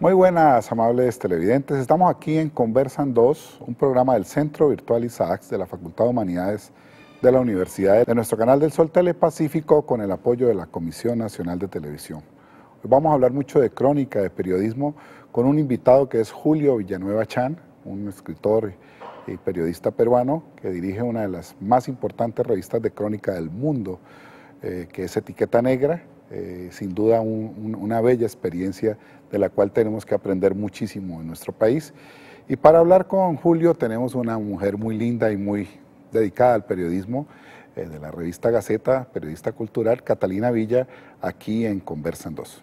Muy buenas, amables televidentes. Estamos aquí en Conversan 2, un programa del Centro Virtual ISAACS de la Facultad de Humanidades de la Universidad de nuestro canal del Sol Telepacífico con el apoyo de la Comisión Nacional de Televisión. Hoy vamos a hablar mucho de crónica, de periodismo, con un invitado que es Julio Villanueva Chan, un escritor y periodista peruano que dirige una de las más importantes revistas de crónica del mundo, que es Etiqueta Negra. Sin duda una bella experiencia de la cual tenemos que aprender muchísimo en nuestro país. Y para hablar con Julio tenemos una mujer muy linda y muy dedicada al periodismo, de la revista Gaceta, periodista cultural, Catalina Villa, aquí en Conversan 2.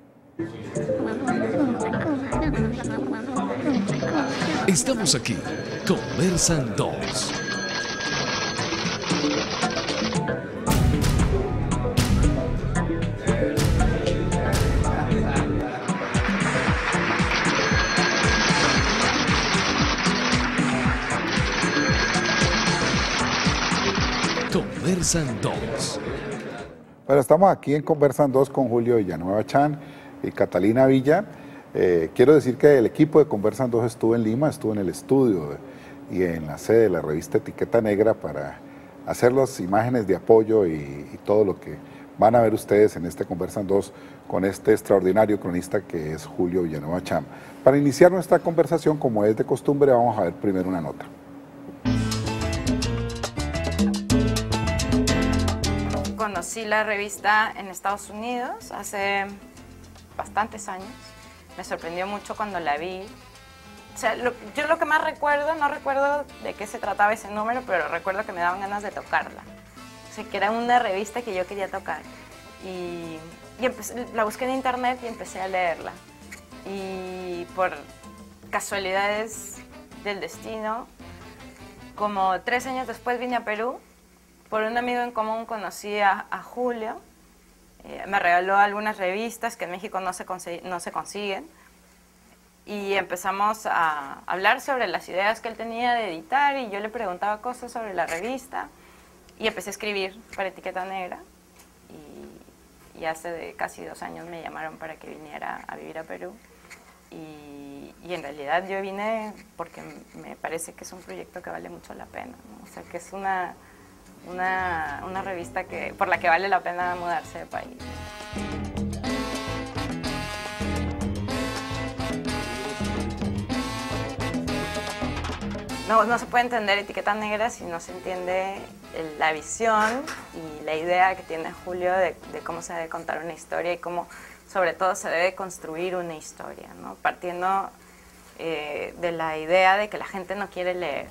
Estamos aquí, Conversan 2. Conversan 2. Bueno, estamos aquí en Conversan 2 con Julio Villanueva Chan y Catalina Villa. Quiero decir que el equipo de Conversan 2 estuvo en Lima, estuvo en el estudio y en la sede de la revista Etiqueta Negra para hacer las imágenes de apoyo y todo lo que van a ver ustedes en este Conversan 2 con este extraordinario cronista que es Julio Villanueva Chan. Para iniciar nuestra conversación, como es de costumbre, vamos a ver primero una nota. Conocí la revista en Estados Unidos hace bastantes años. Me sorprendió mucho cuando la vi. O sea, yo lo que más recuerdo, no recuerdo de qué se trataba ese número, pero recuerdo que me daban ganas de tocarla. O sea, que era una revista que yo quería tocar. Y la busqué en internet y empecé a leerla. Y por casualidades del destino, como 3 años después vine a Perú. Por un amigo en común conocí a Julio, me regaló algunas revistas que en México no se consiguen y empezamos a hablar sobre las ideas que él tenía de editar y yo le preguntaba cosas sobre la revista y empecé a escribir para Etiqueta Negra y hace casi 2 años me llamaron para que viniera a vivir a Perú y en realidad yo vine porque me parece que es un proyecto que vale mucho la pena, ¿no? O sea, que es una revista por la que vale la pena mudarse de país. No se puede entender Etiqueta Negra si no se entiende la visión y la idea que tiene Julio de cómo se debe contar una historia y cómo sobre todo se debe construir una historia, ¿no? Partiendo de la idea de que la gente no quiere leer.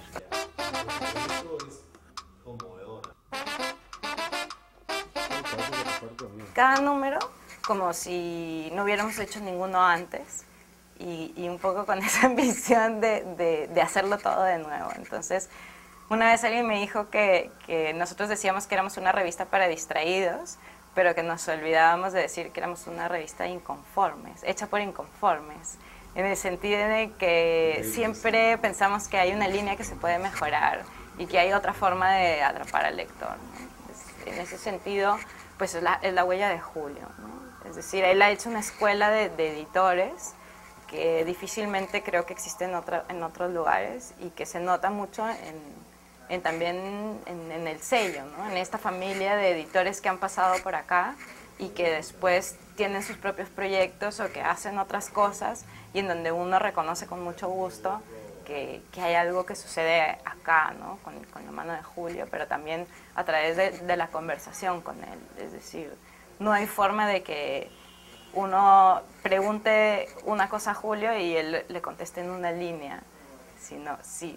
Cada número, como si no hubiéramos hecho ninguno antes y un poco con esa ambición de hacerlo todo de nuevo. Entonces, una vez alguien me dijo que nosotros decíamos que éramos una revista para distraídos, pero que nos olvidábamos de decir que éramos una revista de inconformes, hecha por inconformes, en el sentido de que siempre pensamos que hay una línea que se puede mejorar y que hay otra forma de atrapar al lector, ¿no? En ese sentido, pues es la huella de Julio, ¿no? Es decir, él ha hecho una escuela de editores que difícilmente creo que existe en otros lugares y que se nota mucho también en el sello, ¿no? En esta familia de editores que han pasado por acá y que después tienen sus propios proyectos o que hacen otras cosas y en donde uno reconoce con mucho gusto que hay algo que sucede acá, ¿no? Con la mano de Julio, pero también a través de la conversación con él. Es decir, no hay forma de que uno pregunte una cosa a Julio y él le conteste en una línea, sino si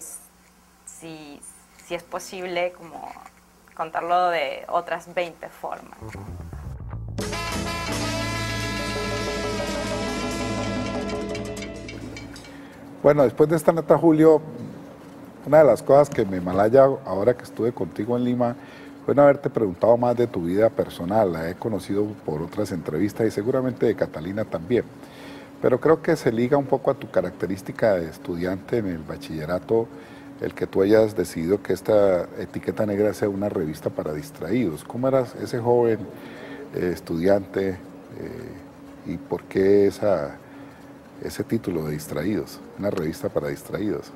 es posible como contarlo de otras 20 formas. Bueno, después de esta nota, Julio, una de las cosas que me malaya ahora que estuve contigo en Lima fue no haberte preguntado más de tu vida personal. La he conocido por otras entrevistas y seguramente de Catalina también. Pero creo que se liga un poco a tu característica de estudiante en el bachillerato, el que tú hayas decidido que esta Etiqueta Negra sea una revista para distraídos. ¿Cómo eras ese joven estudiante y por qué ese título de Distraídos, una revista para distraídos?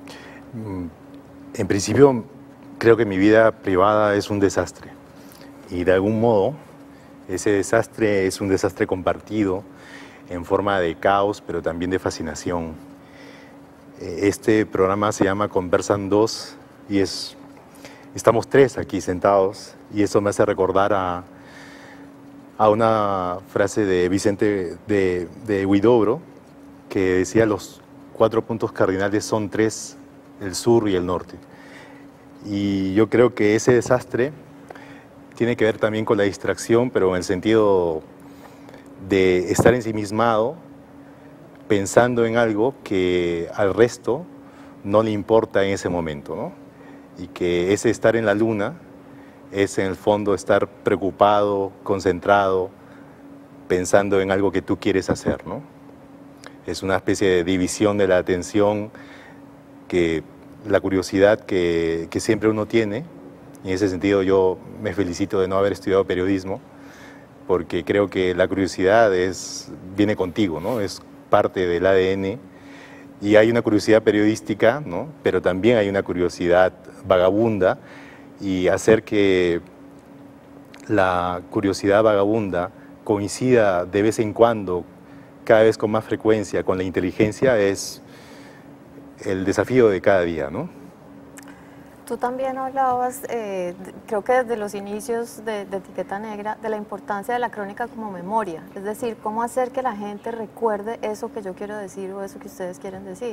En principio, creo que mi vida privada es un desastre y de algún modo ese desastre es un desastre compartido en forma de caos, pero también de fascinación. Este programa se llama Conversan 2 y estamos tres aquí sentados y eso me hace recordar a una frase de Vicente de Huidobro que decía: los 4 puntos cardinales son 3, el sur y el norte. Y yo creo que ese desastre tiene que ver también con la distracción, pero en el sentido de estar ensimismado, pensando en algo que al resto no le importa en ese momento, ¿no? Y que ese estar en la luna es en el fondo estar preocupado, concentrado, pensando en algo que tú quieres hacer, ¿no? Es una especie de división de la atención, que la curiosidad que siempre uno tiene. Y en ese sentido yo me felicito de no haber estudiado periodismo, porque creo que la curiosidad viene contigo, ¿no? Es parte del ADN y hay una curiosidad periodística, ¿no? Pero también hay una curiosidad vagabunda, y hacer que la curiosidad vagabunda coincida de vez en cuando, cada vez con más frecuencia, con la inteligencia es el desafío de cada día, ¿no? Tú también hablabas, creo que desde los inicios de Etiqueta Negra, de la importancia de la crónica como memoria, es decir, cómo hacer que la gente recuerde eso que yo quiero decir o eso que ustedes quieren decir.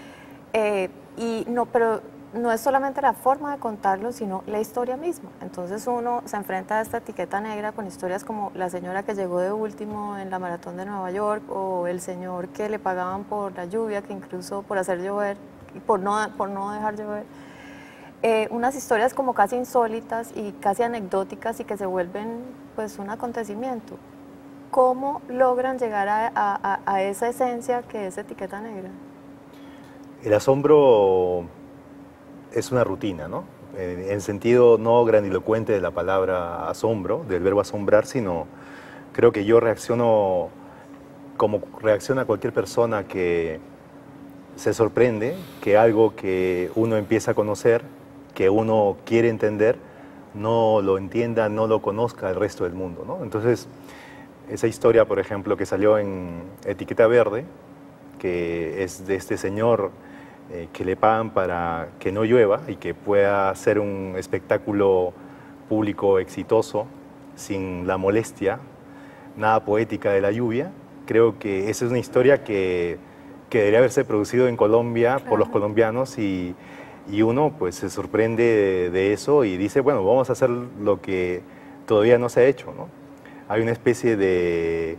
Pero no es solamente la forma de contarlo, sino la historia misma. Entonces uno se enfrenta a esta Etiqueta Negra con historias como la señora que llegó de último en la maratón de Nueva York, o el señor que le pagaban por la lluvia, que incluso por hacer llover, por no dejar llover. Unas historias como casi insólitas y casi anecdóticas y que se vuelven pues un acontecimiento. ¿Cómo logran llegar a esa esencia que es Etiqueta Negra? El asombro es una rutina, ¿no? En sentido no grandilocuente de la palabra asombro, del verbo asombrar, sino creo que yo reacciono como reacciona cualquier persona que se sorprende que algo que uno empieza a conocer, que uno quiere entender, no lo entienda, no lo conozca el resto del mundo, ¿no? Entonces, esa historia, por ejemplo, que salió en Etiqueta Verde, que es de este señor que le pagan para que no llueva y que pueda hacer un espectáculo público exitoso sin la molestia, nada poética de la lluvia. Creo que esa es una historia que debería haberse producido en Colombia por los colombianos, y uno pues se sorprende de eso y dice, bueno, vamos a hacer lo que todavía no se ha hecho, ¿no? Hay una especie de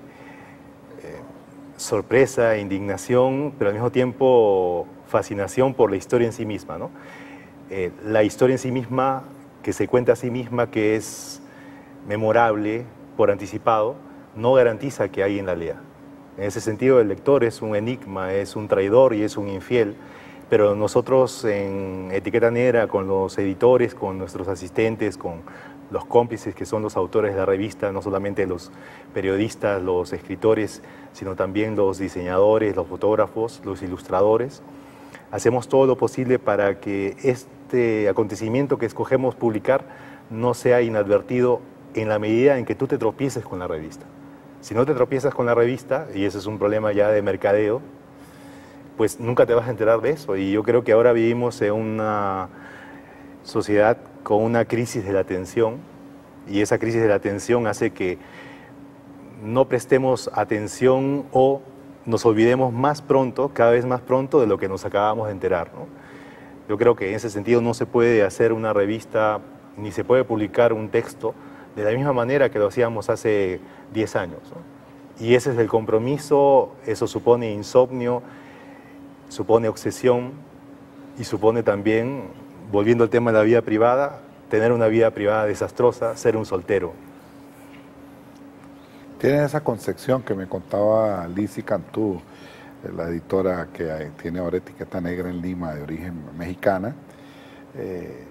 sorpresa, indignación, pero al mismo tiempo fascinación por la historia en sí misma, ¿no? La historia en sí misma, que se cuenta a sí misma, que es memorable por anticipado, no garantiza que alguien la lea. En ese sentido, el lector es un enigma, es un traidor y es un infiel, pero nosotros en Etiqueta Negra, con los editores, con nuestros asistentes, con los cómplices que son los autores de la revista, no solamente los periodistas, los escritores, sino también los diseñadores, los fotógrafos, los ilustradores, hacemos todo lo posible para que este acontecimiento que escogemos publicar no sea inadvertido en la medida en que tú te tropieces con la revista. Si no te tropiezas con la revista, y ese es un problema ya de mercadeo, pues nunca te vas a enterar de eso. Y yo creo que ahora vivimos en una sociedad con una crisis de la atención, y esa crisis de la atención hace que no prestemos atención o nos olvidemos más pronto, cada vez más pronto, de lo que nos acabamos de enterar, ¿no? Yo creo que en ese sentido no se puede hacer una revista, ni se puede publicar un texto de la misma manera que lo hacíamos hace 10 años, ¿no? Y ese es el compromiso. Eso supone insomnio, supone obsesión y supone también, volviendo al tema de la vida privada, tener una vida privada desastrosa, ser un soltero. Tiene esa concepción que me contaba Lizzy Cantú, la editora que tiene ahora Etiqueta Negra en Lima, de origen mexicana,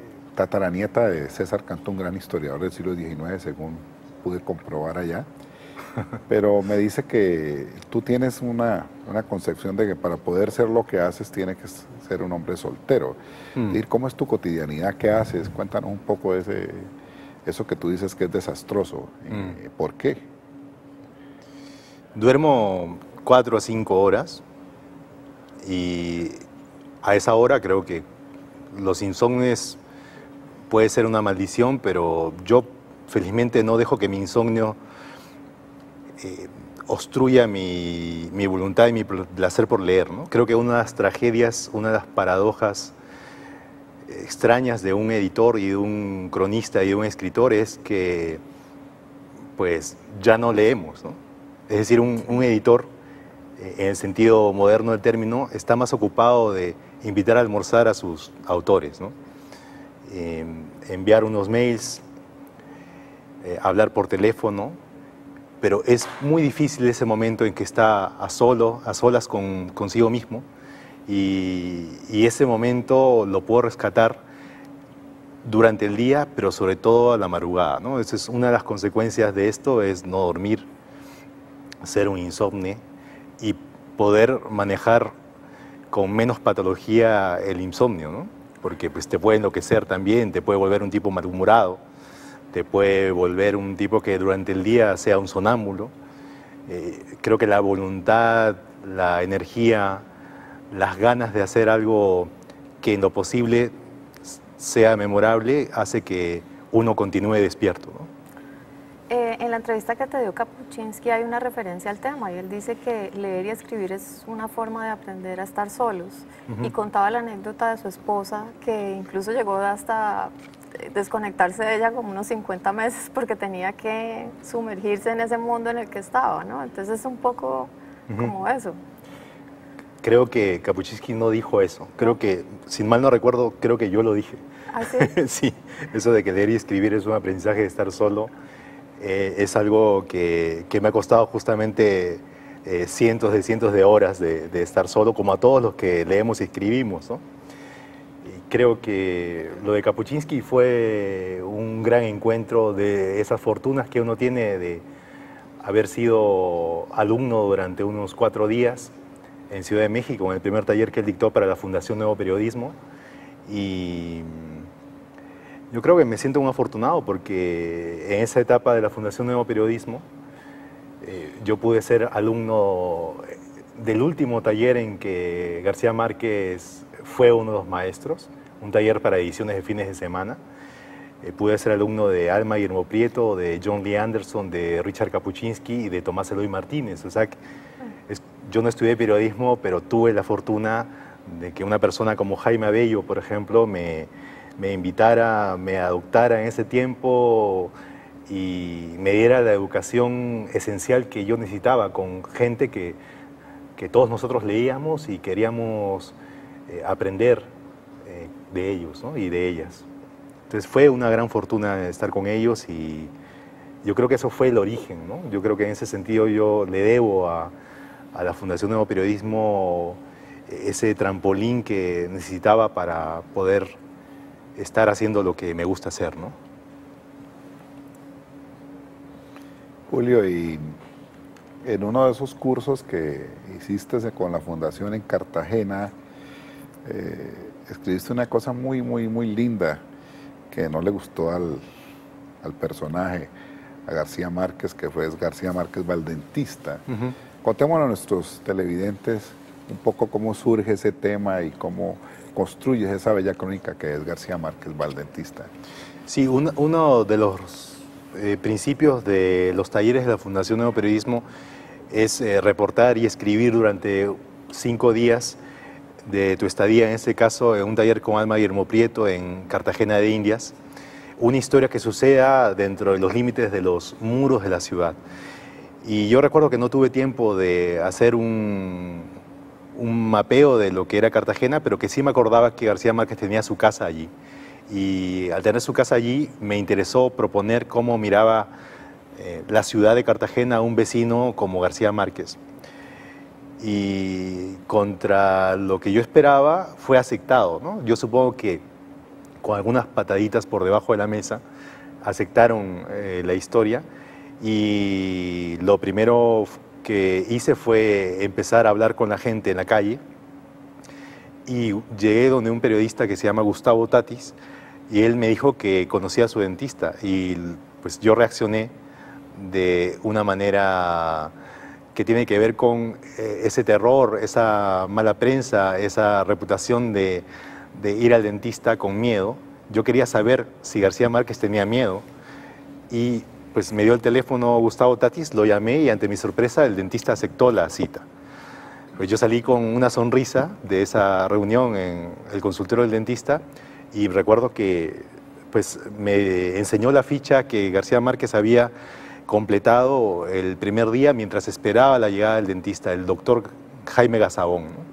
tataranieta de César Cantú, un gran historiador del siglo XIX, según pude comprobar allá. Pero me dice que tú tienes una concepción de que para poder ser lo que haces tiene que ser un hombre soltero. ¿Cómo es tu cotidianidad? ¿Qué haces? Cuéntanos un poco de eso que tú dices que es desastroso. ¿Por qué? Duermo 4 a 5 horas y a esa hora creo que los insomnios puede ser una maldición, pero yo felizmente no dejo que mi insomnio obstruya mi voluntad y mi placer por leer, ¿no? Creo que una de las tragedias, una de las paradojas extrañas de un editor y de un cronista y de un escritor es que pues ya no leemos, ¿no? Es decir, un editor, en el sentido moderno del término, está más ocupado de invitar a almorzar a sus autores, ¿no? Enviar unos mails, hablar por teléfono, pero es muy difícil ese momento en que está a solas consigo mismo, y ese momento lo puedo rescatar durante el día, pero sobre todo a la madrugada, ¿no? Esa es una de las consecuencias de esto, es no dormir, ser un insomne y poder manejar con menos patología el insomnio, ¿no? Porque pues, te puede enloquecer también, te puede volver un tipo malhumorado, te puede volver un tipo que durante el día sea un sonámbulo. Creo que la voluntad, la energía, las ganas de hacer algo que en lo posible sea memorable hace que uno continúe despierto, ¿no? En la entrevista que te dio Kapuscinski hay una referencia al tema y él dice que leer y escribir es una forma de aprender a estar solos. Y contaba la anécdota de su esposa que incluso llegó hasta desconectarse de ella como unos 50 meses porque tenía que sumergirse en ese mundo en el que estaba, ¿no? Entonces es un poco como eso. Creo que Kapuscinski no dijo eso. Creo que, sin mal no recuerdo, creo que yo lo dije. ¿Ah, sí? Sí, eso de que leer y escribir es un aprendizaje de estar solo. Es algo que me ha costado justamente cientos de horas de estar solo, como a todos los que leemos y escribimos, ¿no? Y creo que lo de Kapuscinski fue un gran encuentro de esas fortunas que uno tiene de haber sido alumno durante unos 4 días en Ciudad de México, en el primer taller que él dictó para la Fundación Nuevo Periodismo. Y yo creo que me siento un afortunado porque en esa etapa de la Fundación Nuevo Periodismo yo pude ser alumno del último taller en que García Márquez fue uno de los maestros, un taller para ediciones de fines de semana. Pude ser alumno de Alma Guillermo Prieto, de John Lee Anderson, de Richard Kapuscinski y de Tomás Eloy Martínez. O sea, yo no estudié periodismo, pero tuve la fortuna de que una persona como Jaime Abello, por ejemplo, me invitara, me adoptara en ese tiempo y me diera la educación esencial que yo necesitaba con gente que todos nosotros leíamos y queríamos aprender de ellos, ¿no? Y de ellas. Entonces fue una gran fortuna estar con ellos y yo creo que eso fue el origen, ¿no? Yo creo que en ese sentido yo le debo a la Fundación Nuevo Periodismo ese trampolín que necesitaba para poder estar haciendo lo que me gusta hacer, ¿no? Julio, y en uno de esos cursos que hiciste con la Fundación en Cartagena, escribiste una cosa muy linda que no le gustó al personaje, a García Márquez, que fue García Márquez Valdentista. Contémosle a nuestros televidentes un poco cómo surge ese tema y cómo construyes esa bella crónica que es García Márquez Valdentista. Sí, uno de los principios de los talleres de la Fundación Nuevo Periodismo es reportar y escribir durante 5 días de tu estadía, en este caso en un taller con Alma Guillermo Prieto en Cartagena de Indias, una historia que suceda dentro de los límites de los muros de la ciudad. Y yo recuerdo que no tuve tiempo de hacer un mapeo de lo que era Cartagena, pero que sí me acordaba que García Márquez tenía su casa allí. Y al tener su casa allí me interesó proponer cómo miraba la ciudad de Cartagena a un vecino como García Márquez. Y contra lo que yo esperaba fue aceptado, ¿no? Yo supongo que con algunas pataditas por debajo de la mesa aceptaron la historia y lo primero que hice fue empezar a hablar con la gente en la calle y llegué donde un periodista que se llama Gustavo Tatis y él me dijo que conocía a su dentista y pues yo reaccioné de una manera que tiene que ver con ese terror, esa mala prensa, esa reputación de ir al dentista con miedo. Yo quería saber si García Márquez tenía miedo y pues me dio el teléfono Gustavo Tatis, lo llamé y ante mi sorpresa el dentista aceptó la cita. Pues yo salí con una sonrisa de esa reunión en el consultorio del dentista y recuerdo que pues me enseñó la ficha que García Márquez había completado el primer día mientras esperaba la llegada del dentista, el doctor Jaime Gasabón, ¿no?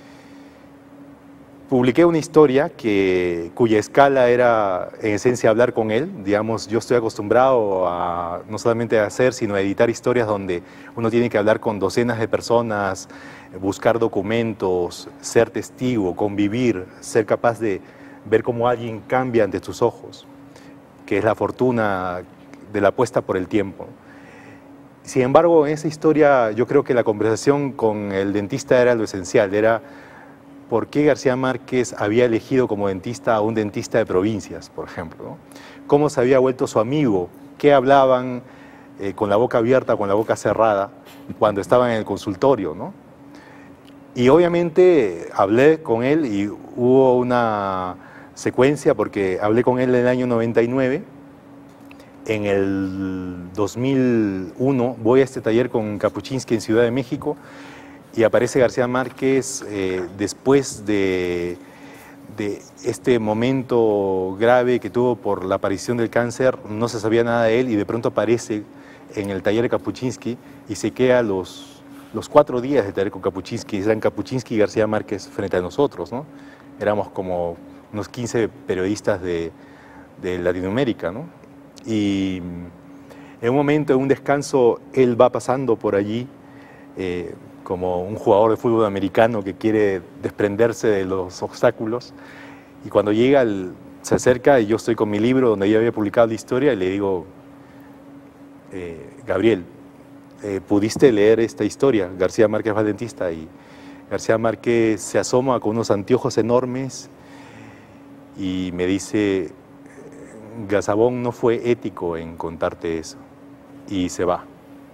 Publiqué una historia cuya escala era en esencia hablar con él. Digamos, yo estoy acostumbrado a no solamente a hacer, sino a editar historias donde uno tiene que hablar con docenas de personas, buscar documentos, ser testigo, convivir, ser capaz de ver cómo alguien cambia ante tus ojos, que es la fortuna de la apuesta por el tiempo. Sin embargo, en esa historia yo creo que la conversación con el dentista era lo esencial, era por qué García Márquez había elegido como dentista a un dentista de provincias, por ejemplo, ¿no? Cómo se había vuelto su amigo, qué hablaban con la boca abierta, con la boca cerrada, cuando estaban en el consultorio, ¿no? Y obviamente hablé con él y hubo una secuencia porque hablé con él en el año 99. En el 2001 voy a este taller con Kapuscinski en Ciudad de México y aparece García Márquez después de este momento grave que tuvo por la aparición del cáncer. No se sabía nada de él y de pronto aparece en el taller de Kapuscinski y se queda los 4 días de taller con Kapuscinski. Eran Kapuscinski y García Márquez frente a nosotros, ¿no? Éramos como unos 15 periodistas de Latinoamérica, ¿no? Y en un momento, en un descanso, él va pasando por allí como un jugador de fútbol americano que quiere desprenderse de los obstáculos y cuando llega se acerca y yo estoy con mi libro donde yo había publicado la historia y le digo, Gabriel, ¿pudiste leer esta historia? García Márquez va al dentista y García Márquez se asoma con unos anteojos enormes y me dice, Gasabón no fue ético en contarte eso y se va.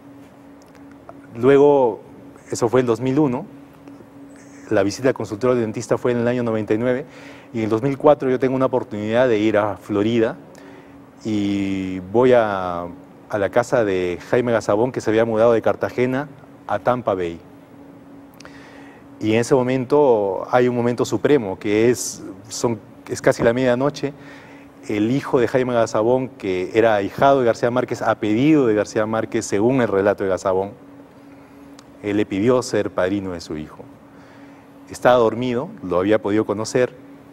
Luego, eso fue el 2001, la visita al consultorio del dentista fue en el año 99 y en el 2004 yo tengo una oportunidad de ir a Florida y voy a la casa de Jaime Gasabón que se había mudado de Cartagena a Tampa Bay. Y en ese momento hay un momento supremo que es casi la medianoche. El hijo de Jaime Gasabón, que era ahijado de García Márquez, a pedido de García Márquez, según el relato de Gasabón, él le pidió ser padrino de su hijo. Estaba dormido, lo había podido conocer,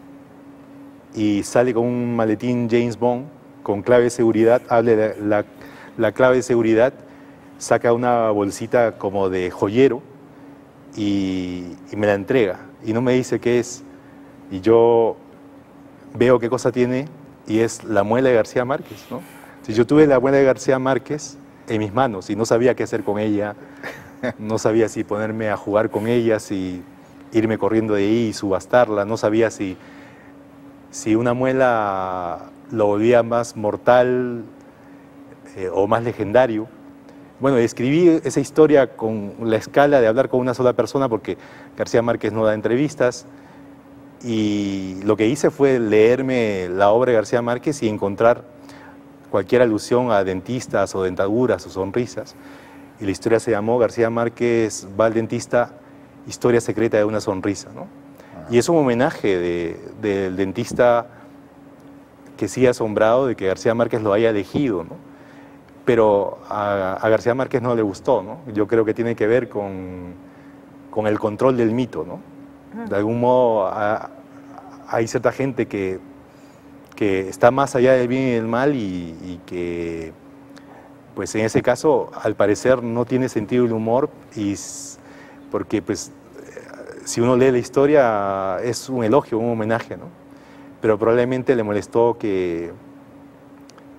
y sale con un maletín James Bond, con clave de seguridad, abre la clave de seguridad, saca una bolsita como de joyero y me la entrega. Y no me dice qué es, y yo veo qué cosa tiene, y es la muela de García Márquez, ¿no? Si yo tuve la muela de García Márquez en mis manos y no sabía qué hacer con ella, no sabía si ponerme a jugar con ella, si irme corriendo de ahí y subastarla, no sabía si una muela lo volvía más mortal o más legendario. Bueno, escribí esa historia con la escala de hablar con una sola persona porque García Márquez no da entrevistas. Y lo que hice fue leerme la obra de García Márquez y encontrar cualquier alusión a dentistas o dentaduras o sonrisas. Y la historia se llamó García Márquez va al dentista, historia secreta de una sonrisa, ¿no? Y es un homenaje del dentista que sigue asombrado de que García Márquez lo haya elegido, ¿no? Pero a García Márquez no le gustó, ¿no? Yo creo que tiene que ver con el control del mito, ¿no? De algún modo hay cierta gente que está más allá del bien y del mal y que, pues en ese caso, al parecer no tiene sentido el humor porque, pues, si uno lee la historia es un elogio, un homenaje, ¿no? Pero probablemente le molestó que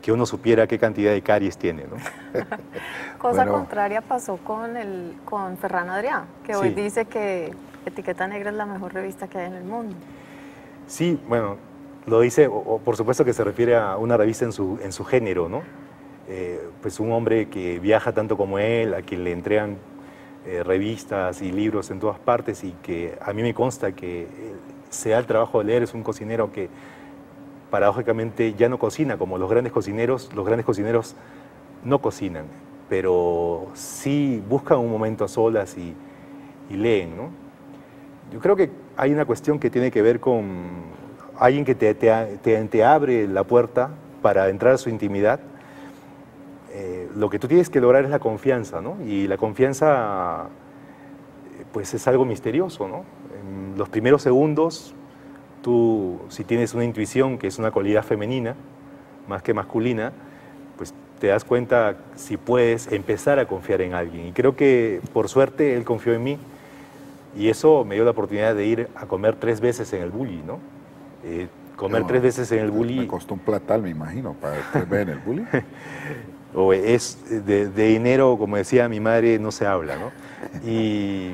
que uno supiera qué cantidad de caries tiene, ¿no? Cosa contraria pasó con Ferran Adrià, que hoy dice que Etiqueta Negra es la mejor revista que hay en el mundo. Sí, bueno, lo dice, por supuesto que se refiere a una revista en su género, ¿no? Pues un hombre que viaja tanto como él, a quien le entregan revistas y libros en todas partes, y que a mí me consta que se da el trabajo de leer. Es un cocinero que paradójicamente ya no cocina como los grandes cocineros no cocinan, pero sí buscan un momento a solas y leen, ¿no? Yo creo que hay una cuestión que tiene que ver con alguien que te abre la puerta para entrar a su intimidad. Lo que tú tienes que lograr es la confianza, ¿no? Y la confianza, pues es algo misterioso, ¿no? En los primeros segundos, tú, si tienes una intuición que es una cualidad femenina, más que masculina, pues te das cuenta si puedes empezar a confiar en alguien. Y creo que, por suerte, él confió en mí, y eso me dio la oportunidad de ir a comer 3 veces en el Bulli, ¿no? Comer 3 veces en el Bulli... Me costó un platal, me imagino, para 3 veces en el Bulli. O es de dinero, como decía mi madre, no se habla, ¿no? Y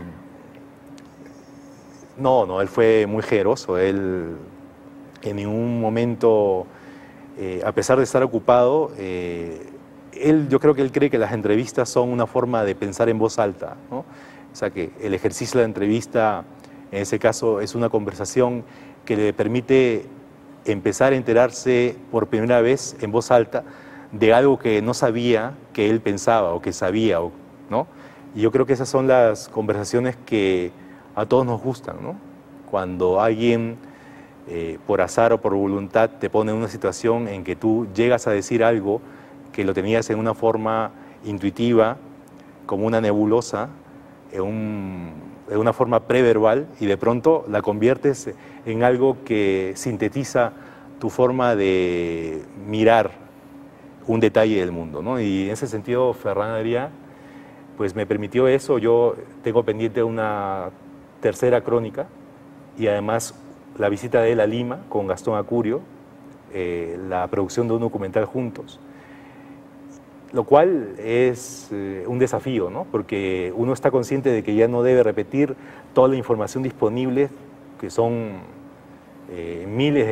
no, él fue muy generoso. Él en ningún momento, a pesar de estar ocupado, yo creo que él cree que las entrevistas son una forma de pensar en voz alta, ¿no? O sea, que el ejercicio de la entrevista, en ese caso, es una conversación que le permite empezar a enterarse por primera vez en voz alta de algo que no sabía que él pensaba o que sabía, ¿no? Y yo creo que esas son las conversaciones que a todos nos gustan, ¿no? Cuando alguien, por azar o por voluntad, te pone en una situación en que tú llegas a decir algo que lo tenías en una forma intuitiva, como una nebulosa, en una forma preverbal, y de pronto la conviertes en algo que sintetiza tu forma de mirar un detalle del mundo, ¿no? Y en ese sentido, Ferran Adrià, pues me permitió eso. Yo tengo pendiente una 3ª crónica, y además la visita de él a Lima con Gastón Acurio, la producción de un documental juntos, lo cual es un desafío, ¿no? Porque uno está consciente de que ya no debe repetir toda la información disponible, que son miles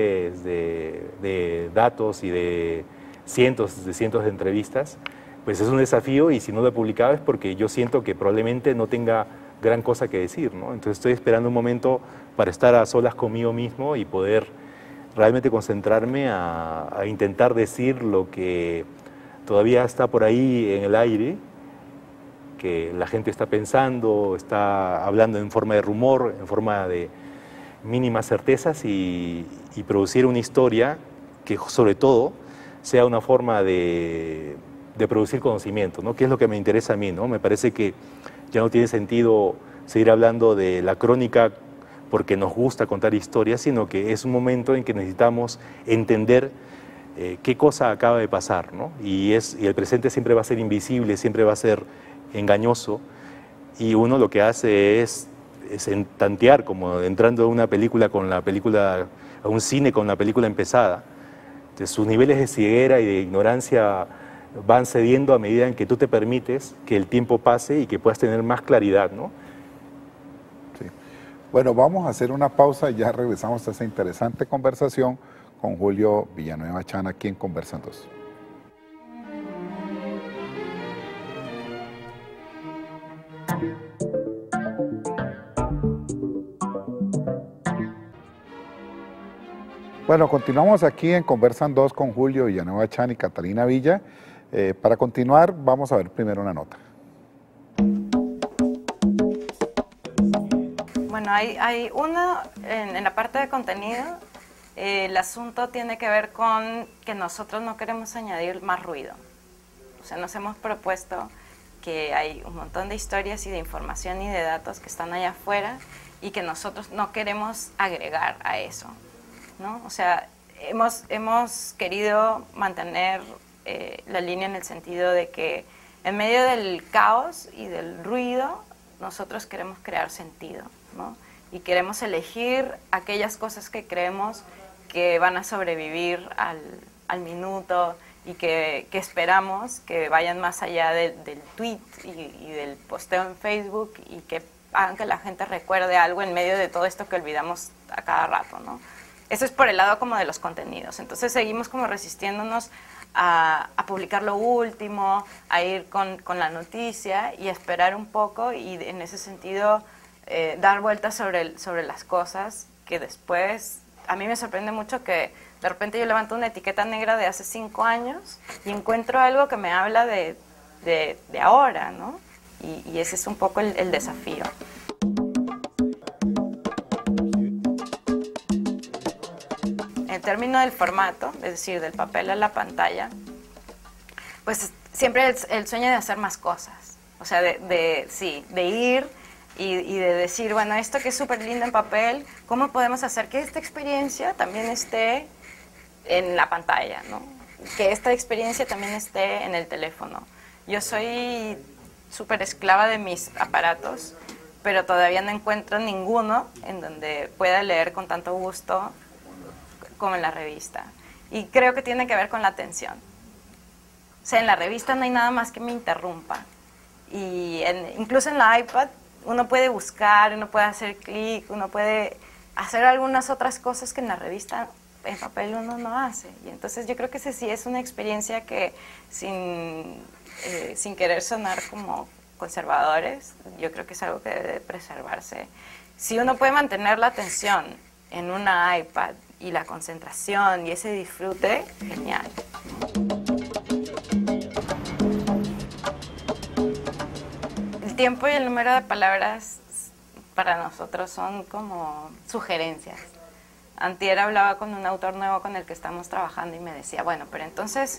de datos y de cientos de entrevistas. Pues es un desafío, y si no lo he publicado es porque yo siento que probablemente no tenga gran cosa que decir, ¿no? Entonces estoy esperando un momento para estar a solas conmigo mismo y poder realmente concentrarme a intentar decir lo que todavía está por ahí en el aire, que la gente está pensando, está hablando en forma de rumor, en forma de mínimas certezas, y producir una historia que sobre todo sea una forma de producir conocimiento, ¿no? Que es lo que me interesa a mí, ¿no? Me parece que ya no tiene sentido seguir hablando de la crónica porque nos gusta contar historias, sino que es un momento en que necesitamos entender qué cosa acaba de pasar, ¿no? Y el presente siempre va a ser invisible, siempre va a ser engañoso, y uno lo que hace es tantear, como entrando a una película a un cine con la película empezada. Entonces, sus niveles de ceguera y de ignorancia van cediendo a medida en que tú te permites que el tiempo pase y que puedas tener más claridad, ¿no? Sí. Bueno, vamos a hacer una pausa y ya regresamos a esa interesante conversación con Julio Villanueva Chan aquí en Conversan 2. Bueno, continuamos aquí en Conversan 2 con Julio Villanueva Chan y Catalina Villa. Para continuar, vamos a ver primero una nota. Bueno, hay uno en la parte de contenido. El asunto tiene que ver con que nosotros no queremos añadir más ruido. O sea, nos hemos propuesto que hay un montón de historias y de información y de datos que están allá afuera y que nosotros no queremos agregar a eso, ¿no? O sea, hemos querido mantener la línea en el sentido de que en medio del caos y del ruido nosotros queremos crear sentido, ¿no? Y queremos elegir aquellas cosas que creemos que van a sobrevivir al minuto y que esperamos que vayan más allá del tweet y del posteo en Facebook y que hagan que la gente recuerde algo en medio de todo esto que olvidamos a cada rato, ¿no? Eso es por el lado como de los contenidos. Entonces seguimos como resistiéndonos a publicar lo último, a ir con la noticia y a esperar un poco y en ese sentido dar vueltas sobre las cosas que después, a mí me sorprende mucho que de repente yo levanto una etiqueta negra de hace 5 años y encuentro algo que me habla de ahora, ¿no? Y ese es un poco el desafío. En términos del formato, es decir, del papel a la pantalla, pues siempre el sueño de hacer más cosas, o sea, de ir y de decir, bueno, esto que es súper lindo en papel, ¿cómo podemos hacer que esta experiencia también esté en la pantalla, ¿no? Que esta experiencia también esté en el teléfono. Yo soy súper esclava de mis aparatos, pero todavía no encuentro ninguno en donde pueda leer con tanto gusto como en la revista. Y creo que tiene que ver con la atención. O sea, en la revista no hay nada más que me interrumpa. Y incluso en la iPad uno puede buscar, uno puede hacer clic, uno puede hacer algunas otras cosas que en la revista en papel uno no hace. Y entonces yo creo que ese sí es una experiencia que sin querer sonar como conservadores, yo creo que es algo que debe preservarse. Si uno puede mantener la atención en una iPad y la concentración y ese disfrute, genial. El tiempo y el número de palabras para nosotros son como sugerencias. Antier hablaba con un autor nuevo con el que estamos trabajando y me decía, bueno, pero entonces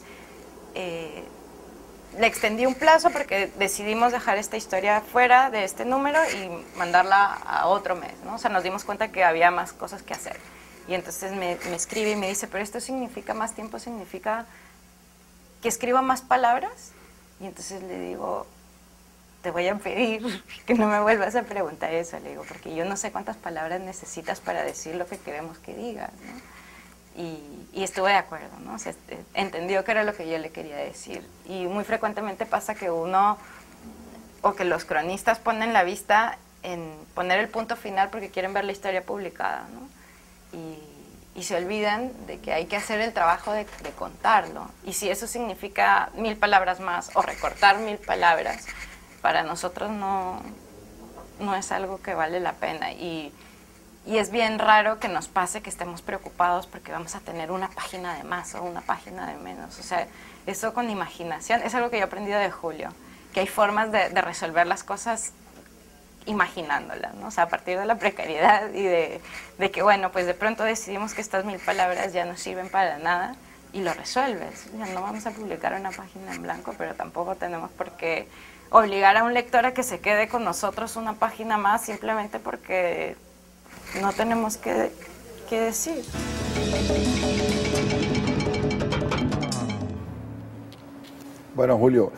le extendí un plazo porque decidimos dejar esta historia fuera de este número y mandarla a otro mes, ¿no? O sea, nos dimos cuenta que había más cosas que hacer. Y entonces me escribe y me dice, pero esto significa más tiempo, significa que escriba más palabras. Y entonces le digo, te voy a pedir que no me vuelvas a preguntar eso, le digo, porque yo no sé cuántas palabras necesitas para decir lo que queremos que digas, ¿no? Y estuve de acuerdo, ¿no? O sea, entendió que era lo que yo le quería decir. Y muy frecuentemente pasa que uno, o que los cronistas ponen la vista en poner el punto final porque quieren ver la historia publicada, ¿no? Y se olvidan de que hay que hacer el trabajo de contarlo. Y si eso significa 1000 palabras más o recortar 1000 palabras, para nosotros no es algo que vale la pena. Y es bien raro que nos pase que estemos preocupados porque vamos a tener una página de más o una página de menos. O sea, eso con imaginación es algo que yo he aprendido de Julio, que hay formas de resolver las cosas imaginándolas, ¿no? O sea, a partir de la precariedad y de que, bueno, pues de pronto decidimos que estas 1000 palabras ya no sirven para nada y lo resuelves. Ya no vamos a publicar una página en blanco, pero tampoco tenemos por qué obligar a un lector a que se quede con nosotros una página más simplemente porque no tenemos que decir. Bueno, Julio,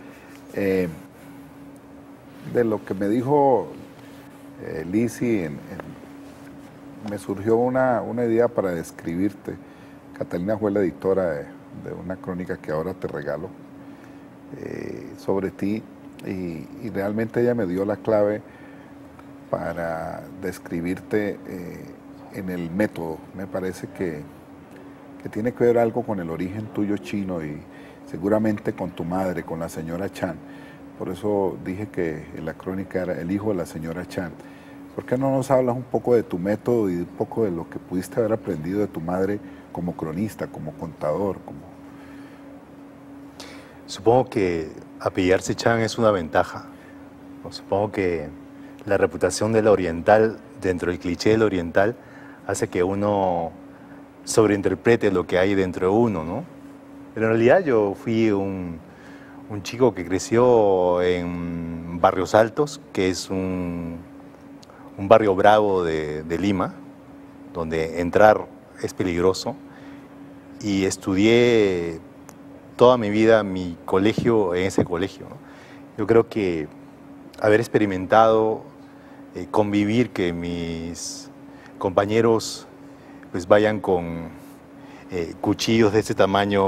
de lo que me dijo Lizzy, me surgió una idea para describirte. Catalina fue la editora de una crónica que ahora te regalo sobre ti y realmente ella me dio la clave para describirte en el método. Me parece que tiene que ver algo con el origen tuyo chino y seguramente con tu madre, con la señora Chan. Por eso dije que la crónica era el hijo de la señora Chan. ¿Por qué no nos hablas un poco de tu método y un poco de lo que pudiste haber aprendido de tu madre como cronista, como contador? Supongo que apellidarse Chan es una ventaja. Supongo que la reputación del oriental, dentro del cliché del oriental, hace que uno sobreinterprete lo que hay dentro de uno, ¿no? Pero en realidad yo fui un chico que creció en Barrios Altos, que es un barrio bravo de Lima, donde entrar es peligroso, y estudié toda mi vida mi colegio en ese colegio, ¿no? Yo creo que haber experimentado convivir, que mis compañeros pues vayan con cuchillos de ese tamaño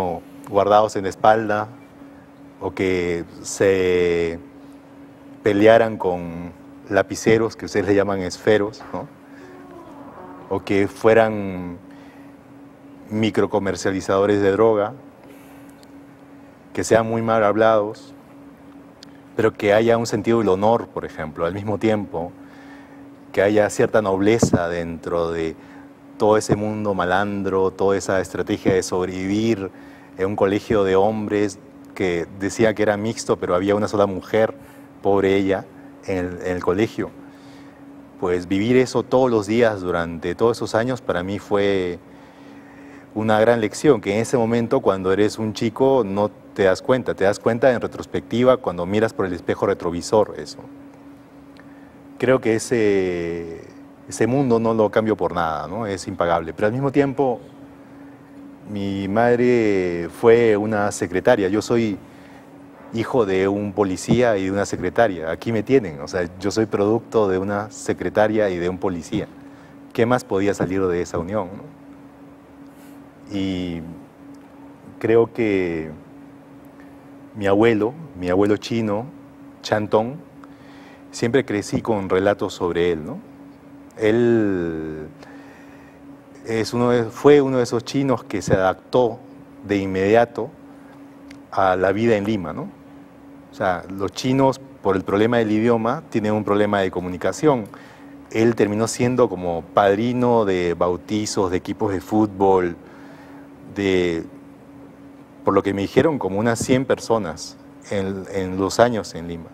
guardados en la espalda o que se pelearan con lapiceros, que ustedes le llaman esferos, ¿no? O que fueran microcomercializadores de droga, que sean muy mal hablados, pero que haya un sentido del honor, por ejemplo, al mismo tiempo, que haya cierta nobleza dentro de todo ese mundo malandro, toda esa estrategia de sobrevivir en un colegio de hombres que decía que era mixto, pero había una sola mujer, pobre ella, en el colegio. Pues vivir eso todos los días durante todos esos años para mí fue una gran lección, que en ese momento cuando eres un chico no te das cuenta en retrospectiva cuando miras por el espejo retrovisor eso. Creo que ese mundo no lo cambio por nada, ¿no? Es impagable, pero al mismo tiempo mi madre fue una secretaria, yo soy hijo de un policía y de una secretaria, aquí me tienen, o sea, yo soy producto de una secretaria y de un policía. ¿Qué más podía salir de esa unión, ¿no? Y creo que mi abuelo chino, Chan Tong, siempre crecí con relatos sobre él, ¿no? Él fue uno de esos chinos que se adaptó de inmediato a la vida en Lima, ¿no? O sea, los chinos, por el problema del idioma, tienen un problema de comunicación. Él terminó siendo como padrino de bautizos, de equipos de fútbol, por lo que me dijeron, como unas 100 personas en los años en Lima.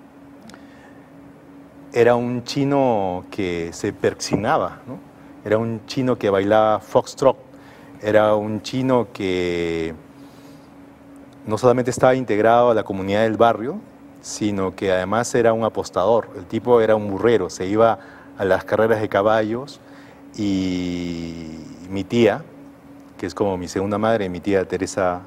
Era un chino que se persinaba, ¿no? Era un chino que bailaba foxtrot, era un chino que no solamente estaba integrado a la comunidad del barrio, sino que además era un apostador. El tipo era un burrero, se iba a las carreras de caballos y mi tía, que es como mi segunda madre, mi tía Teresa,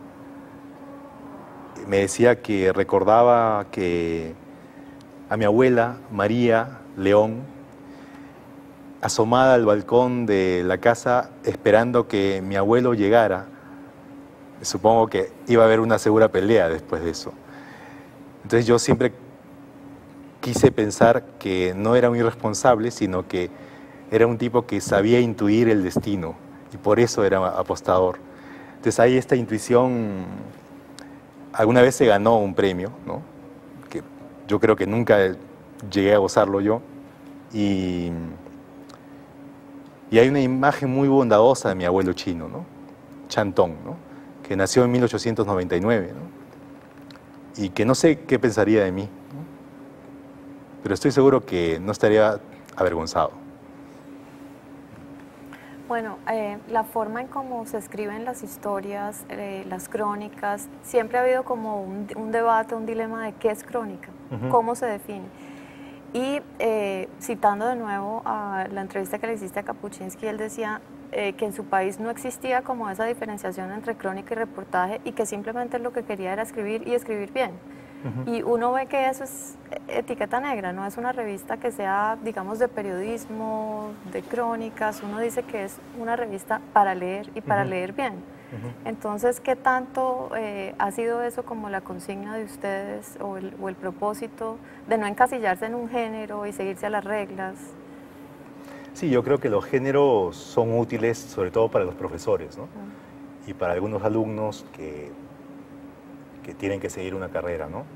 me decía que recordaba que a mi abuela, María León, asomada al balcón de la casa esperando que mi abuelo llegara. Supongo que iba a haber una segura pelea después de eso. Entonces yo siempre quise pensar que no era un irresponsable, sino que era un tipo que sabía intuir el destino y por eso era apostador. Entonces hay esta intuición. Alguna vez se ganó un premio, ¿no? Que yo creo que nunca llegué a gozarlo yo. Y hay una imagen muy bondadosa de mi abuelo chino, ¿no? Chan Tong, ¿no? Que nació en 1899, ¿no? Y que no sé qué pensaría de mí, ¿no? Pero estoy seguro que no estaría avergonzado. Bueno, la forma en cómo se escriben las historias, las crónicas, siempre ha habido como un debate, un dilema de qué es crónica, cómo se define. Y citando de nuevo a la entrevista que le hiciste a Kapuczynski, él decía que en su país no existía como esa diferenciación entre crónica y reportaje y que simplemente lo que quería era escribir y escribir bien. Y uno ve que eso es etiqueta negra, no es una revista que sea, digamos, de periodismo, de crónicas, uno dice que es una revista para leer y para leer bien. Entonces, ¿qué tanto ha sido eso como la consigna de ustedes o el propósito de no encasillarse en un género y seguirse a las reglas? Sí, yo creo que los géneros son útiles sobre todo para los profesores, ¿no? Y para algunos alumnos que tienen que seguir una carrera, ¿no?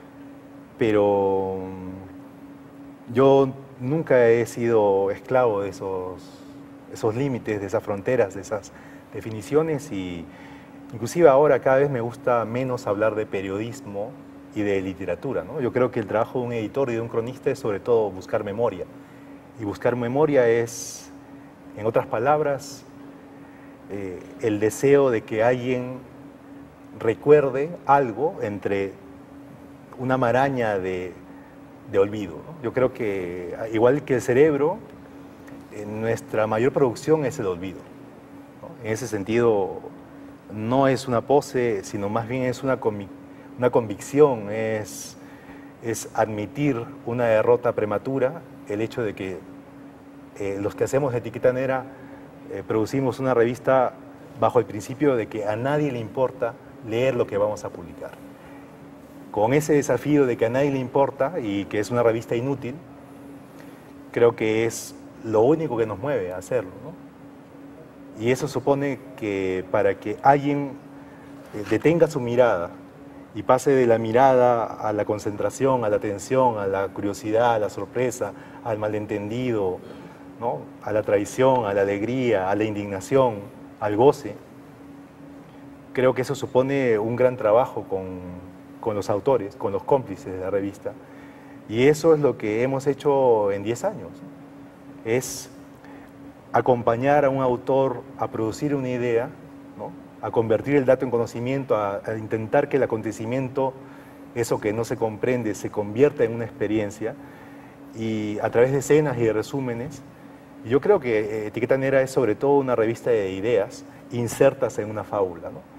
Pero yo nunca he sido esclavo de esos límites, de esas fronteras, de esas definiciones, y inclusive ahora cada vez me gusta menos hablar de periodismo y de literatura, ¿no? Yo creo que el trabajo de un editor y de un cronista es sobre todo buscar memoria, y buscar memoria es, en otras palabras, el deseo de que alguien recuerde algo entre una maraña de olvido, ¿no? Yo creo que, igual que el cerebro, nuestra mayor producción es el olvido, ¿no? En ese sentido, no es una pose, sino más bien es una convicción, es admitir una derrota prematura, el hecho de que los que hacemos Etiqueta Negra producimos una revista bajo el principio de que a nadie le importa leer lo que vamos a publicar. Con ese desafío de que a nadie le importa y que es una revista inútil, creo que es lo único que nos mueve a hacerlo, ¿no? Y eso supone que para que alguien detenga su mirada y pase de la mirada a la concentración, a la atención, a la curiosidad, a la sorpresa, al malentendido, ¿no? A la traición, a la alegría, a la indignación, al goce, creo que eso supone un gran trabajo con los autores, con los cómplices de la revista. Y eso es lo que hemos hecho en 10 años. Es acompañar a un autor a producir una idea, ¿no? A convertir el dato en conocimiento, a intentar que el acontecimiento, eso que no se comprende, se convierta en una experiencia, y a través de escenas y de resúmenes. Yo creo que Etiqueta Negra es sobre todo una revista de ideas insertas en una fábula, ¿no?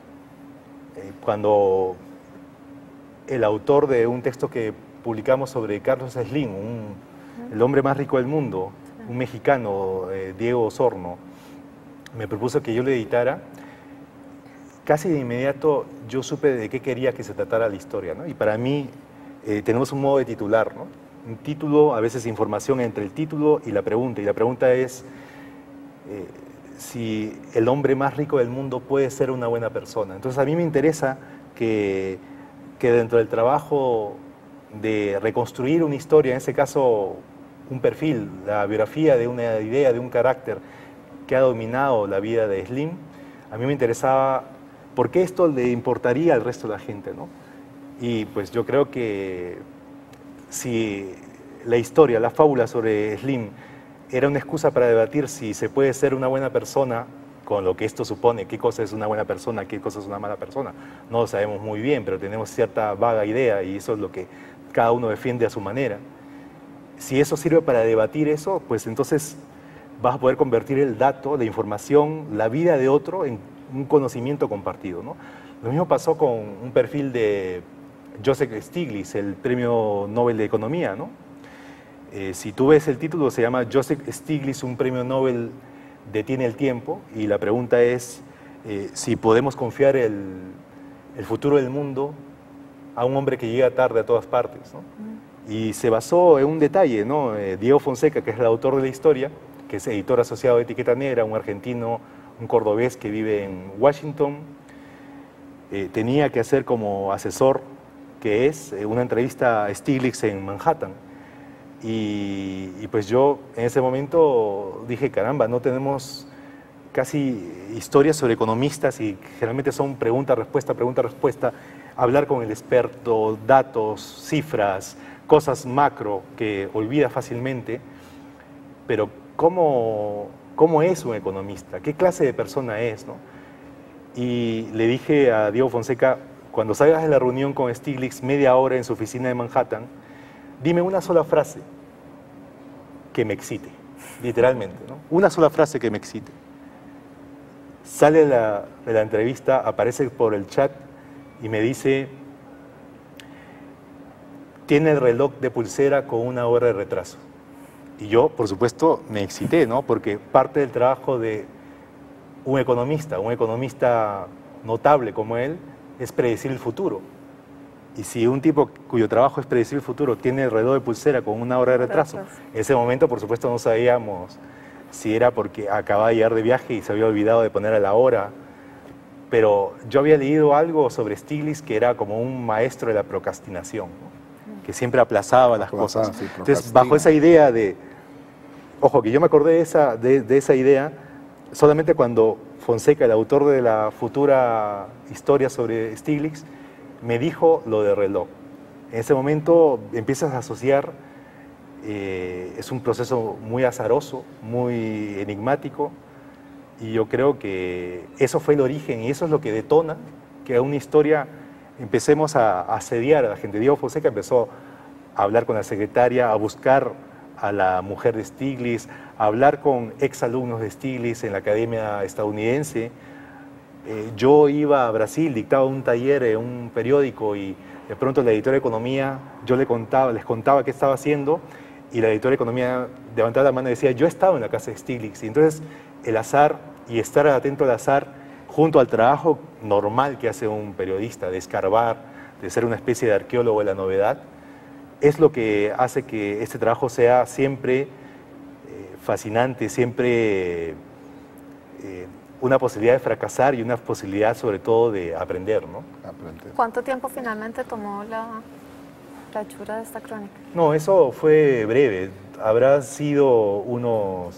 Cuando el autor de un texto que publicamos sobre Carlos Slim, el hombre más rico del mundo, un mexicano, Diego Osorno, me propuso que yo lo editara, casi de inmediato yo supe de qué quería que se tratara la historia, ¿no? Y para mí tenemos un modo de titular, ¿no? Un título, a veces información entre el título y la pregunta es si el hombre más rico del mundo puede ser una buena persona. Entonces a mí me interesa que dentro del trabajo de reconstruir una historia, en ese caso un perfil, la biografía de una idea, de un carácter que ha dominado la vida de Slim, a mí me interesaba por qué esto le importaría al resto de la gente, ¿no? Y pues yo creo que si la historia, la fábula sobre Slim era una excusa para debatir si se puede ser una buena persona, con lo que esto supone, qué cosa es una buena persona, qué cosa es una mala persona, no lo sabemos muy bien, pero tenemos cierta vaga idea y eso es lo que cada uno defiende a su manera. Si eso sirve para debatir eso, pues entonces vas a poder convertir el dato, la información, la vida de otro en un conocimiento compartido, ¿no? Lo mismo pasó con un perfil de Joseph Stiglitz, el premio Nobel de Economía, ¿no? Si tú ves el título, se llama Joseph Stiglitz, un premio Nobel detiene el tiempo, y la pregunta es si podemos confiar el futuro del mundo a un hombre que llega tarde a todas partes, ¿no? Y se basó en un detalle, ¿no? Diego Fonseca, que es el autor de la historia, que es editor asociado de Etiqueta Negra, un argentino, un cordobés que vive en Washington, tenía que hacer como asesor, que es una entrevista a Stiglitz en Manhattan. Y pues yo en ese momento dije, caramba, no tenemos casi historias sobre economistas y generalmente son pregunta-respuesta, pregunta-respuesta, hablar con el experto, datos, cifras, cosas macro que olvida fácilmente, pero ¿cómo es un economista? ¿Qué clase de persona es, ¿no? Y le dije a Diego Fonseca, cuando salgas de la reunión con Stiglitz, media hora en su oficina de Manhattan, dime una sola frase que me excite, literalmente, ¿no? Una sola frase que me excite. Sale de la entrevista, aparece por el chat y me dice, tiene el reloj de pulsera con 1 hora de retraso. Y yo, por supuesto, me excité, ¿no? Porque parte del trabajo de un economista notable como él, es predecir el futuro. Y si un tipo cuyo trabajo es predecir el futuro tiene el reloj de pulsera con 1 hora de retraso, en ese momento, por supuesto, no sabíamos si era porque acababa de llegar de viaje y se había olvidado de poner a la hora. Pero yo había leído algo sobre Stiglitz que era como un maestro de la procrastinación, ¿no? Que siempre aplazaba las cosas. Sí, entonces, bajo esa idea de... Ojo, que yo me acordé de esa idea solamente cuando Fonseca, el autor de la futura historia sobre Stiglitz, me dijo lo de reloj. En ese momento empiezas a asociar, es un proceso muy azaroso, muy enigmático, y yo creo que eso fue el origen y eso es lo que detona que a una historia empecemos a asediar a la gente. Diego Fonseca empezó a hablar con la secretaria, a buscar a la mujer de Stiglitz, a hablar con exalumnos de Stiglitz en la academia estadounidense. Yo iba a Brasil, dictaba un taller en un periódico y de pronto la editora de Economía, yo les contaba qué estaba haciendo y la editora de Economía levantaba la mano y decía, yo estaba en la casa de Stiglitz. Y entonces el azar y estar atento al azar junto al trabajo normal que hace un periodista, de escarbar, de ser una especie de arqueólogo de la novedad, es lo que hace que este trabajo sea siempre fascinante, siempre una posibilidad de fracasar y una posibilidad sobre todo de aprender, ¿no? Aprender. ¿Cuánto tiempo finalmente tomó la hechura de esta crónica? No, eso fue breve, habrá sido unos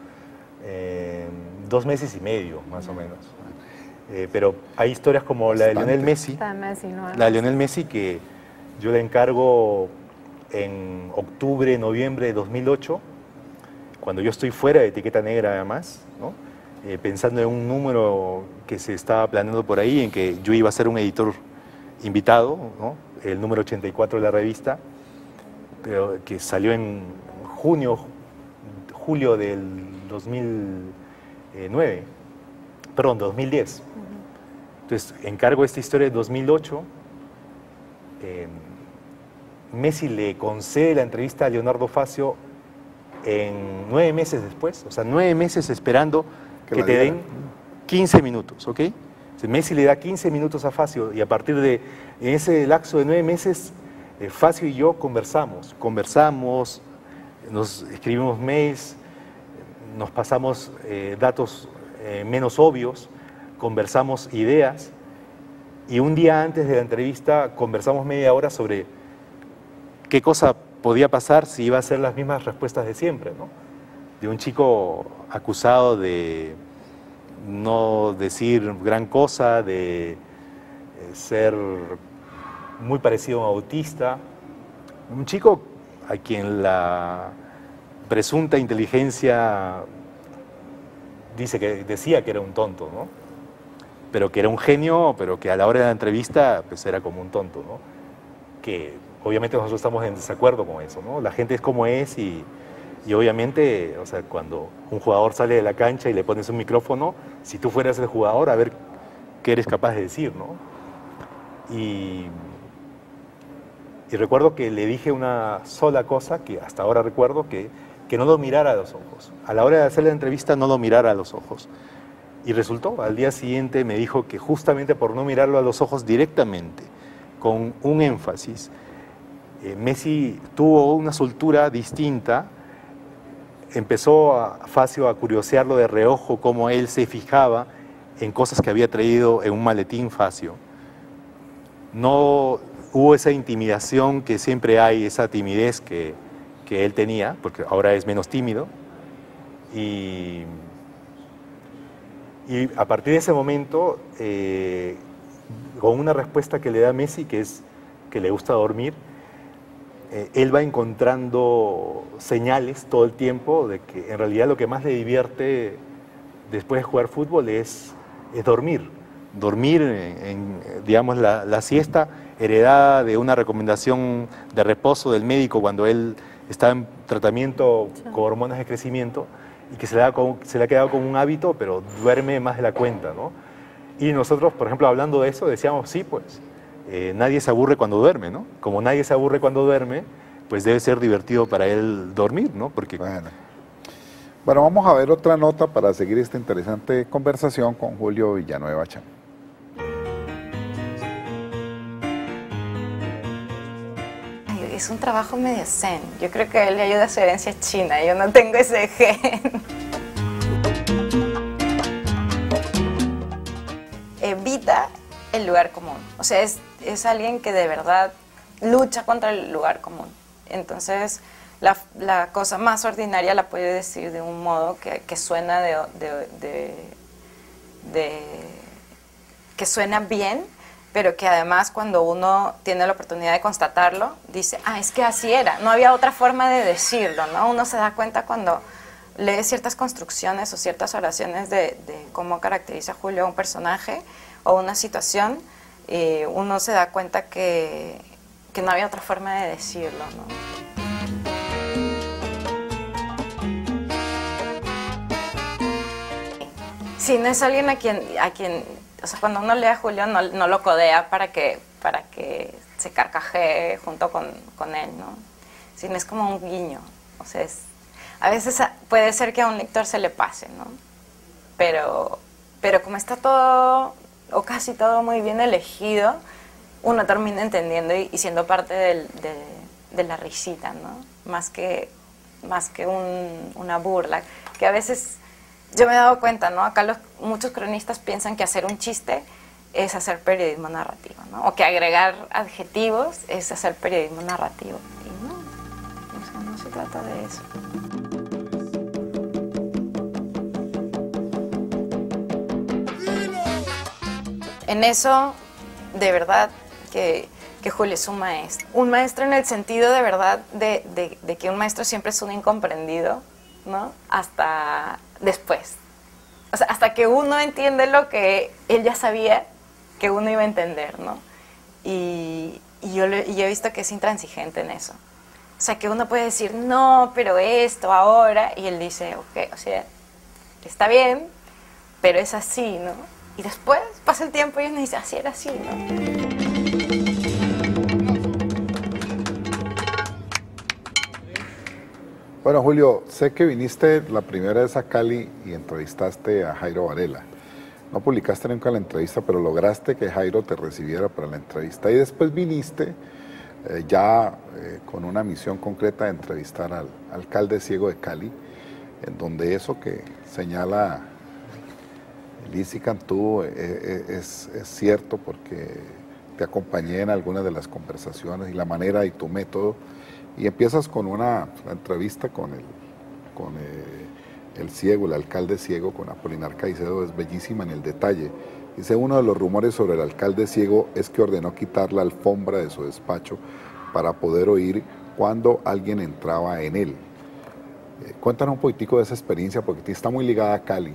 2 meses y medio, más o menos. Pero hay historias como la de Lionel Messi, La de Messi, ¿no? la de Lionel Messi, que yo le encargo en octubre, noviembre de 2008, cuando yo estoy fuera de Etiqueta Negra además, ¿no? Pensando en un número que se estaba planeando por ahí, en que yo iba a ser un editor invitado, ¿no? El número 84 de la revista, pero que salió en julio del 2010. Entonces, encargo esta historia de 2008. Messi le concede la entrevista a Leonardo Facio en 9 meses después, o sea, 9 meses esperando que te den 15 minutos, ¿ok? Entonces, Messi le da 15 minutos a Facio y a partir de ese lapso de 9 meses, Facio y yo conversamos, nos escribimos mails, nos pasamos datos menos obvios, conversamos ideas y un día antes de la entrevista conversamos media hora sobre qué cosa podía pasar si iba a ser las mismas respuestas de siempre, ¿no? De un chico acusado de no decir gran cosa, de ser muy parecido a un autista, un chico a quien la presunta inteligencia decía que era un tonto, ¿no? Pero que era un genio, pero que a la hora de la entrevista pues era como un tonto, ¿no? Que obviamente nosotros estamos en desacuerdo con eso, ¿no? La gente es como es y obviamente, o sea, cuando un jugador sale de la cancha y le pones un micrófono, si tú fueras el jugador, a ver qué eres capaz de decir, ¿no? Y recuerdo que le dije una sola cosa, que hasta ahora recuerdo, que no lo mirara a los ojos. A la hora de hacer la entrevista, no lo mirara a los ojos. Y resultó, al día siguiente me dijo que justamente por no mirarlo a los ojos directamente, con un énfasis, Messi tuvo una soltura distinta, empezó Facio a curiosearlo de reojo, cómo él se fijaba en cosas que había traído en un maletín Facio. No hubo esa intimidación que siempre hay, esa timidez que él tenía, porque ahora es menos tímido, y a partir de ese momento, con una respuesta que le da Messi, que es que le gusta dormir, él va encontrando señales todo el tiempo de que en realidad lo que más le divierte después de jugar fútbol es dormir. Dormir, digamos, la siesta heredada de una recomendación de reposo del médico cuando él estaba en tratamiento con hormonas de crecimiento y que se le ha quedado como un hábito, pero duerme más de la cuenta, ¿no? Y nosotros, por ejemplo, hablando de eso, decíamos, sí, pues, nadie se aburre cuando duerme, ¿no? Como nadie se aburre cuando duerme, pues debe ser divertido para él dormir, ¿no? Porque... Bueno, vamos a ver otra nota para seguir esta interesante conversación con Julio Villanueva Chan. Es un trabajo medio zen. Yo creo que a él le ayuda a su herencia china. Yo no tengo ese gen. Evita el lugar común. O sea, es alguien que de verdad lucha contra el lugar común. Entonces, la cosa más ordinaria la puede decir de un modo que suena que suena bien, pero que además cuando uno tiene la oportunidad de constatarlo, dice, es que así era, no había otra forma de decirlo, ¿no? Uno se da cuenta cuando lee ciertas construcciones o ciertas oraciones de cómo caracteriza Julio a un personaje o una situación, uno se da cuenta que no había otra forma de decirlo, ¿no? Sí, no es alguien a quien o sea, cuando uno lee a Julio no lo codea para que se carcajee junto con él, ¿no? Sino es como un guiño. O sea, a veces puede ser que a un lector se le pase, ¿no? Pero pero como está todo, o casi todo muy bien elegido, uno termina entendiendo y siendo parte de la risita, ¿no? Más que una burla, que a veces yo me he dado cuenta, ¿no? Acá muchos cronistas piensan que hacer un chiste es hacer periodismo narrativo, ¿no? O que agregar adjetivos es hacer periodismo narrativo. Y no, o sea, no se trata de eso. En eso, de verdad, que Julio es un maestro. Un maestro en el sentido de verdad de que un maestro siempre es un incomprendido, ¿no? Hasta después. O sea, hasta que uno entiende lo que él ya sabía que uno iba a entender, ¿no? Y yo he visto que es intransigente en eso. O sea, que uno puede decir, no, pero esto, ahora, y él dice, ok, o sea, está bien, pero es así, ¿no? Y después pasa el tiempo y uno dice, así era así, ¿no? Bueno, Julio, sé que viniste la primera vez a Cali y entrevistaste a Jairo Varela. No publicaste nunca la entrevista, pero lograste que Jairo te recibiera para la entrevista. Y después viniste con una misión concreta de entrevistar al alcalde ciego de Cali, en donde eso que señala Lizzy Cantú es cierto, porque te acompañé en algunas de las conversaciones y la manera y tu método. Y empiezas con una entrevista con el ciego, el alcalde ciego, con Apolinar Caicedo, es bellísima en el detalle. Dice, uno de los rumores sobre el alcalde ciego es que ordenó quitar la alfombra de su despacho para poder oír cuando alguien entraba en él. Cuéntanos un poquitico de esa experiencia, porque está muy ligada a Cali.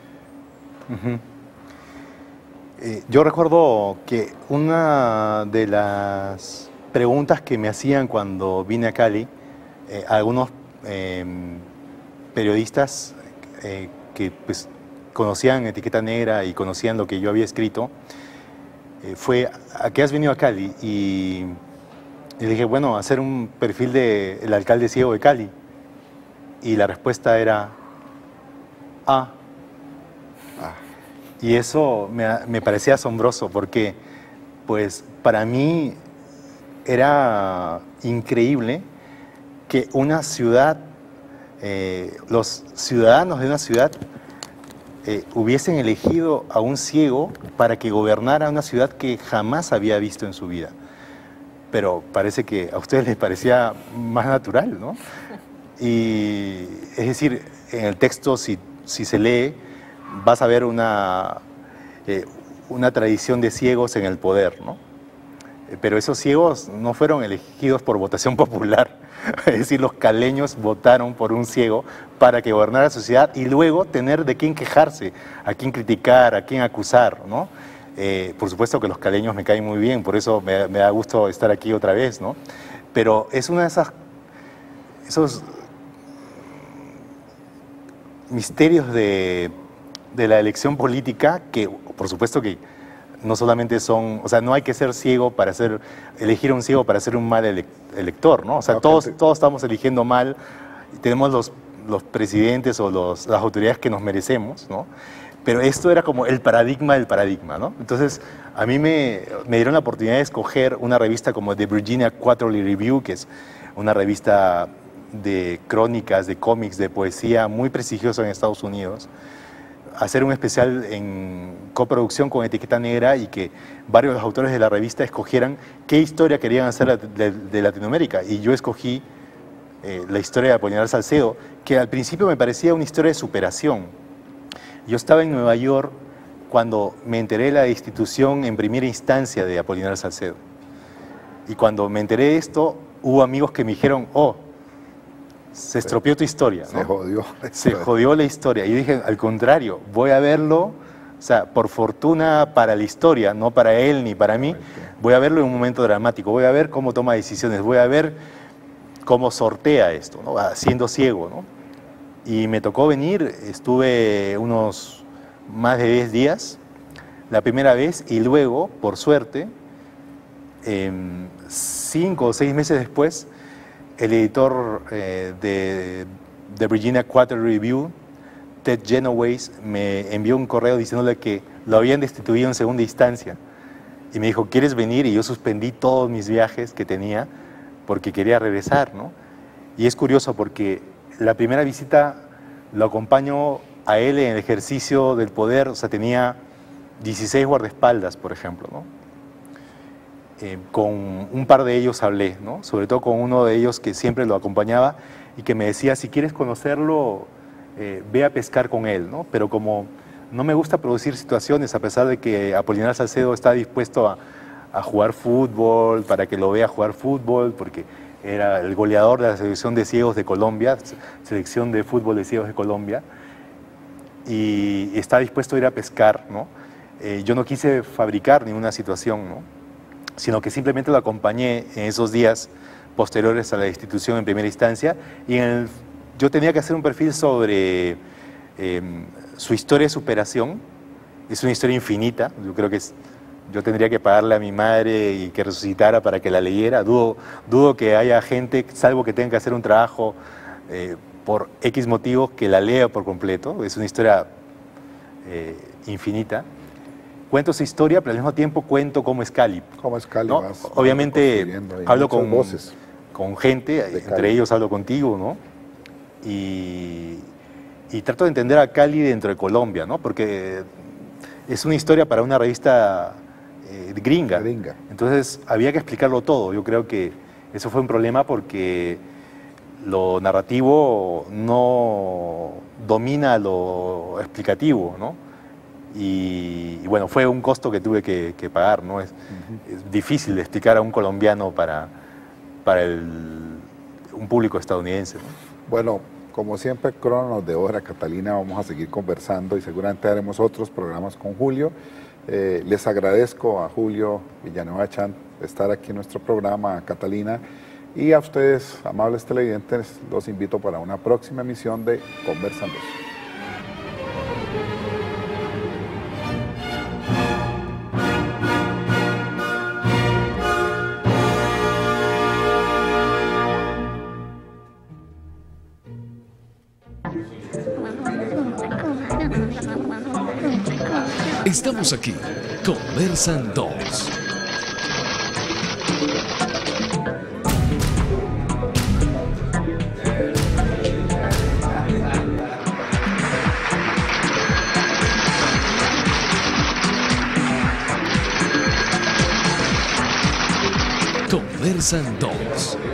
Yo recuerdo que una de las preguntas que me hacían cuando vine a Cali, algunos periodistas que pues, conocían Etiqueta Negra y conocían lo que yo había escrito, fue, ¿a qué has venido a Cali? Y dije, bueno, hacer un perfil del alcalde ciego de Cali. Y la respuesta era, Y eso me parecía asombroso, porque pues para mí era increíble que una ciudad, los ciudadanos de una ciudad hubiesen elegido a un ciego para que gobernara una ciudad que jamás había visto en su vida. Pero parece que a ustedes les parecía más natural, ¿no? Y es decir, en el texto, si se lee, vas a ver una tradición de ciegos en el poder, ¿no? Pero esos ciegos no fueron elegidos por votación popular. Es decir, los caleños votaron por un ciego para que gobernara la sociedad y luego tener de quién quejarse, a quién criticar, a quién acusar, ¿no? Por supuesto que los caleños me caen muy bien, por eso me da gusto estar aquí otra vez, ¿no? Pero es una de esos misterios de la elección política que, por supuesto que no solamente son, o sea, no hay que ser ciego para elegir a un ciego para ser un mal elector, ¿no? O sea, todos estamos eligiendo mal, tenemos los presidentes o las autoridades que nos merecemos, ¿no? Pero esto era como el paradigma del paradigma, ¿no? Entonces, a mí me dieron la oportunidad de escoger una revista como The Virginia Quarterly Review, que es una revista de crónicas, de cómics, de poesía muy prestigiosa en Estados Unidos, hacer un especial en coproducción con Etiqueta Negra y que varios de los autores de la revista escogieran qué historia querían hacer de Latinoamérica. Y yo escogí la historia de Apolinar Salcedo, que al principio me parecía una historia de superación. Yo estaba en Nueva York cuando me enteré de la destitución en primera instancia de Apolinar Salcedo. Y cuando me enteré de esto, hubo amigos que me dijeron, se estropeó tu historia, ¿no? Se jodió. Se jodió la historia. Y yo dije, al contrario, voy a verlo, o sea, por fortuna para la historia, no para él ni para mí, voy a verlo en un momento dramático, voy a ver cómo toma decisiones, voy a ver cómo sortea esto, ¿no? Siendo ciego, ¿no? Y me tocó venir, estuve unos más de 10 días, la primera vez, y luego, por suerte, 5 o 6 meses después, el editor de Virginia Quarterly Review Ted Genoways me envió un correo diciéndole que lo habían destituido en segunda instancia. Y me dijo, ¿quieres venir? Y yo suspendí todos mis viajes que tenía porque quería regresar, ¿no? Y es curioso porque la primera visita lo acompaño a él en el ejercicio del poder, o sea, tenía 16 guardaespaldas, por ejemplo, ¿no? Con un par de ellos hablé, ¿no? Sobre todo con uno de ellos que siempre lo acompañaba y que me decía, si quieres conocerlo, ve a pescar con él, ¿no? Pero como no me gusta producir situaciones, a pesar de que Apolinar Salcedo está dispuesto a jugar fútbol, para que lo vea jugar fútbol, porque era el goleador de la selección de ciegos de Colombia, selección de fútbol de ciegos de Colombia, y está dispuesto a ir a pescar, ¿no? Yo no quise fabricar ninguna situación, ¿no? Sino que simplemente lo acompañé en esos días posteriores a la destitución en primera instancia, y yo tenía que hacer un perfil sobre su historia de superación. Es una historia infinita, yo creo que yo tendría que pagarle a mi madre y que resucitara para que la leyera. Dudo que haya gente, salvo que tenga que hacer un trabajo por X motivos, que la lea por completo. Es una historia infinita. Cuento su historia, pero al mismo tiempo cuento cómo es Cali. ¿Cómo es Cali? ¿No? Obviamente hablo con gente, entre ellos hablo contigo, ¿no? Y trato de entender a Cali dentro de Colombia, ¿no? Porque es una historia para una revista gringa. Entonces había que explicarlo todo. Yo creo que eso fue un problema porque lo narrativo no domina lo explicativo, ¿no? Y bueno, fue un costo que tuve que pagar, ¿no? Es difícil de explicar a un colombiano para un público estadounidense, ¿no? Bueno, como siempre, Cronos de Hora, Catalina, vamos a seguir conversando y seguramente haremos otros programas con Julio. Les agradezco a Julio Villanueva Chan estar aquí en nuestro programa, a Catalina, y a ustedes, amables televidentes, los invito para una próxima emisión de Conversando. Estamos aquí, Conversan 2. Conversan 2.